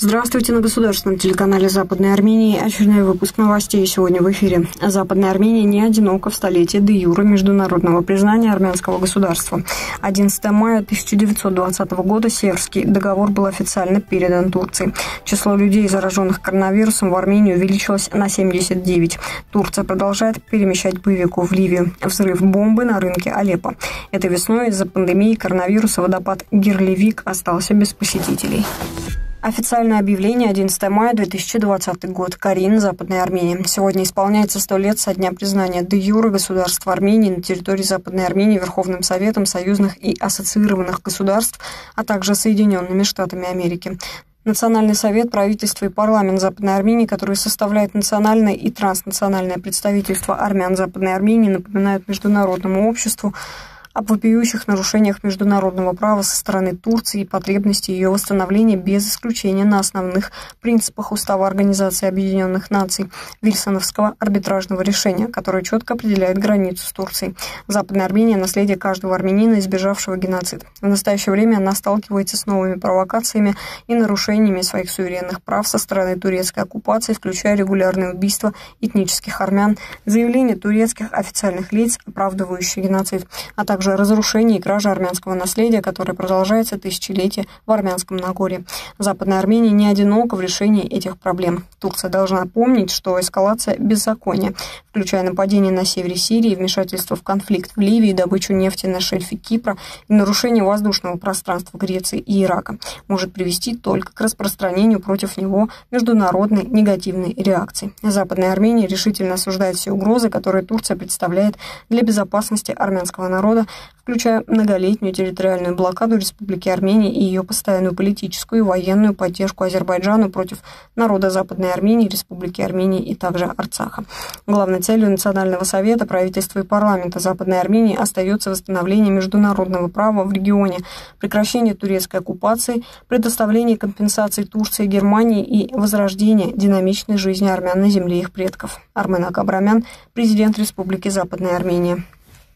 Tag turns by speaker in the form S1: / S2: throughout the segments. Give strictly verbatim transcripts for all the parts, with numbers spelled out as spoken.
S1: Здравствуйте, на государственном телеканале Западной Армении очередной выпуск новостей сегодня в эфире. Западная Армения не одинока в столетии де-юре международного признания армянского государства. одиннадцатого мая тысяча девятьсот двадцатого года Севрский договор был официально передан Турции. Число людей, зараженных коронавирусом, в Армении увеличилось на семьдесят девять. Турция продолжает перемещать боевиков в Ливию. Взрыв бомбы на рынке Алеппо. Этой весной из-за пандемии коронавируса водопад Гирлевик остался без посетителей. Официальное объявление одиннадцатого мая две тысячи двадцатый год. Карин, Западная Армения. Сегодня исполняется сто лет со дня признания де-юре государства Армении на территории Западной Армении Верховным Советом союзных и ассоциированных государств, а также Соединенными Штатами Америки. Национальный совет, правительство и парламент Западной Армении, которые составляют национальное и транснациональное представительство армян Западной Армении, напоминают международному обществу об вопиющих нарушениях международного права со стороны Турции и потребности ее восстановления без исключения на основных принципах Устава Организации Объединенных Наций Вильсоновского арбитражного решения, которое четко определяет границу с Турцией. Западная Армения – наследие каждого армянина, избежавшего геноцида. В настоящее время она сталкивается с новыми провокациями и нарушениями своих суверенных прав со стороны турецкой оккупации, включая регулярные убийства этнических армян, заявления турецких официальных лиц, оправдывающие геноцид, а также разрушение и кража армянского наследия, которое продолжается тысячелетия в Армянском Нагорье. Западная Армения не одинока в решении этих проблем. Турция должна помнить, что эскалация беззакония, включая нападение на севере Сирии, вмешательство в конфликт в Ливии, добычу нефти на шельфе Кипра и нарушение воздушного пространства Греции и Ирака, может привести только к распространению против него международной негативной реакции. Западная Армения решительно осуждает все угрозы, которые Турция представляет для безопасности армянского народа, включая многолетнюю территориальную блокаду Республики Армения и ее постоянную политическую и военную поддержку Азербайджану против народа Западной Армении, Республики Армения и также Арцаха. Главной целью Национального совета, правительства и парламента Западной Армении остается восстановление международного права в регионе, прекращение турецкой оккупации, предоставление компенсаций Турции и Германии и возрождение динамичной жизни армян на земле их предков. Армен Акабрамян, президент Республики Западная Армения.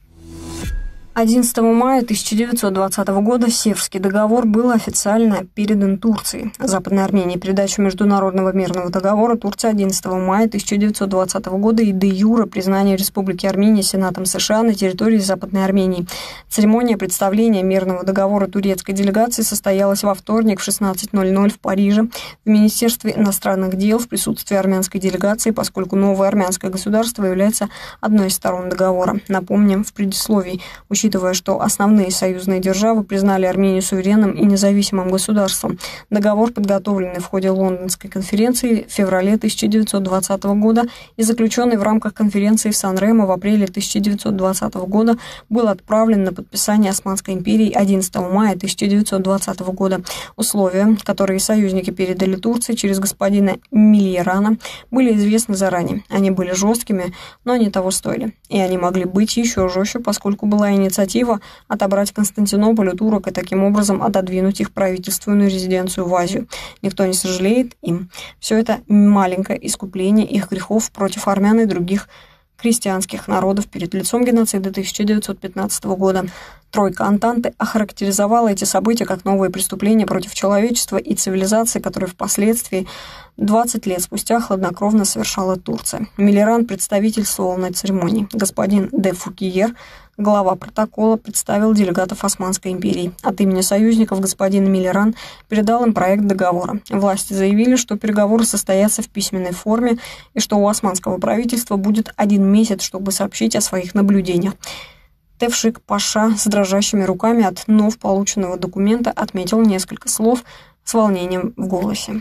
S1: одиннадцатого мая тысяча девятьсот двадцатого года Севрский договор был официально передан Турции. Западной Армении передачу международного мирного договора Турция одиннадцатого мая тысяча девятьсот двадцатого года и де-юре признание Республики Армения Сенатом США на территории Западной Армении. Церемония представления мирного договора турецкой делегации состоялась во вторник в шестнадцать ноль ноль в Париже в Министерстве иностранных дел в присутствии армянской делегации, поскольку новое армянское государство является одной из сторон договора. Напомним в предисловии, учитывая, что основные союзные державы признали Армению суверенным и независимым государством. Договор, подготовленный в ходе Лондонской конференции в феврале тысяча девятьсот двадцатого года и заключенный в рамках конференции в Сан-Ремо в апреле тысяча девятьсот двадцатого года, был отправлен на подписание Османской империи одиннадцатого мая тысяча девятьсот двадцатого года. Условия, которые союзники передали Турции через господина Мильерана, были известны заранее. Они были жесткими, но не того стоили. И они могли быть еще жестче, поскольку была инициатива Инициатива отобрать Константинополь у турок и таким образом отодвинуть их правительственную резиденцию в Азию. Никто не сожалеет им. Все это маленькое искупление их грехов против армян и других христианских народов перед лицом геноцида тысяча девятьсот пятнадцатого года. Тройка Антанты охарактеризовала эти события как новые преступления против человечества и цивилизации, которые впоследствии двадцать лет спустя хладнокровно совершала Турция. Миллеран представительствовал на церемонии. Господин де Фукиер, глава протокола, представил делегатов Османской империи. От имени союзников господин Миллеран передал им проект договора. Власти заявили, что переговоры состоятся в письменной форме и что у османского правительства будет один месяц, чтобы сообщить о своих наблюдениях. Тевшик Паша с дрожащими руками от вновь полученного документа отметил несколько слов с волнением в голосе.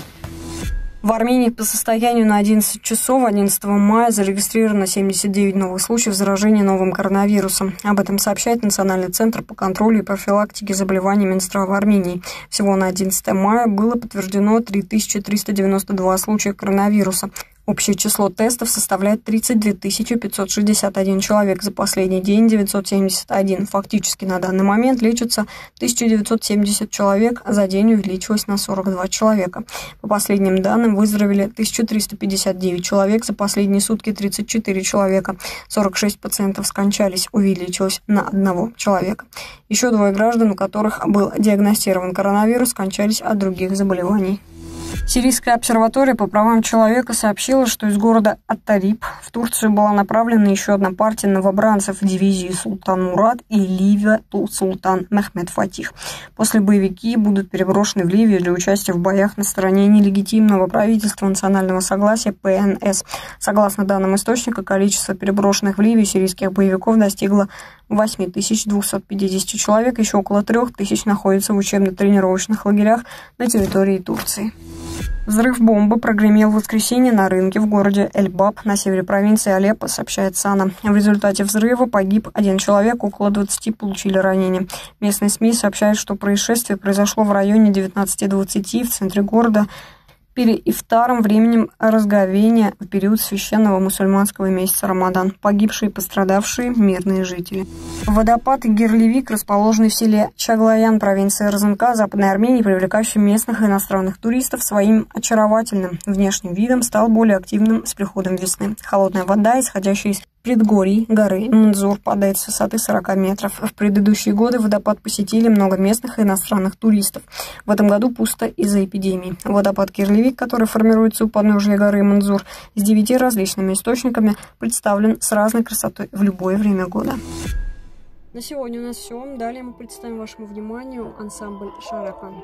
S1: В Армении по состоянию на одиннадцать часов одиннадцатого мая зарегистрировано семьдесят девять новых случаев заражения новым коронавирусом. Об этом сообщает Национальный центр по контролю и профилактике заболеваний Минздрава Армении. Всего на одиннадцатого мая было подтверждено три тысячи триста девяносто два случая коронавируса. Общее число тестов составляет тридцать две тысячи пятьсот шестьдесят один человек. За последний день девятьсот семьдесят один. Фактически на данный момент лечится тысяча девятьсот семьдесят человек, а за день увеличилось на сорок два человека. По последним данным выздоровели тысяча триста пятьдесят девять человек, за последние сутки тридцать четыре человека. сорок шесть пациентов скончались, увеличилось на одного человека. Еще двое граждан, у которых был диагностирован коронавирус, скончались от других заболеваний. Сирийская обсерватория по правам человека сообщила, что из города Ат-Тариб в Турцию была направлена еще одна партия новобранцев дивизии Султан Мурад и Ливия Султан Мехмед Фатих. После боевики будут переброшены в Ливию для участия в боях на стороне нелегитимного правительства национального согласия Пэ Эн Эс. Согласно данным источника, количество переброшенных в Ливию сирийских боевиков достигло восемь тысяч двести пятьдесят человек, еще около трех тысяч находятся в учебно-тренировочных лагерях на территории Турции. Взрыв бомбы прогремел в воскресенье на рынке в городе Эль-Баб на севере провинции Алеппо, сообщает САНА. В результате взрыва погиб один человек, около двадцати получили ранения. Местные СМИ сообщают, что происшествие произошло в районе девятнадцати двадцати в центре города перед ифтаром, временем разговения в период священного мусульманского месяца Рамадан. Погибшие и пострадавшие – мирные жители. Водопад Гирлевик, расположенный в селе Чаглаян, провинции РЗНК, Западной Армении, привлекающий местных и иностранных туристов своим очаровательным внешним видом, стал более активным с приходом весны. Холодная вода, исходящая из предгорий горы Мандзур, падает с высоты сорока метров. В предыдущие годы водопад посетили много местных и иностранных туристов. В этом году пусто из-за эпидемии. Водопад Гирлевик, который формируется у подножия горы Мандзур с девятью различными источниками, представлен с разной красотой в любое время года. На сегодня у нас все. Далее мы представим вашему вниманию ансамбль «Шаракан».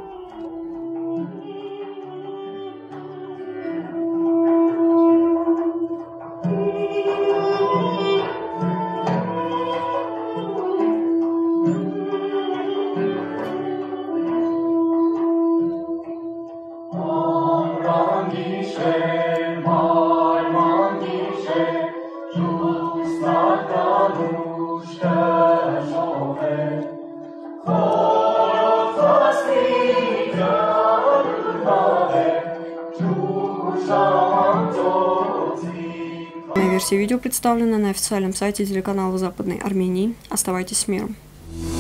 S1: Версия видео представлена на официальном сайте телеканала Западной Армении. Оставайтесь с миром.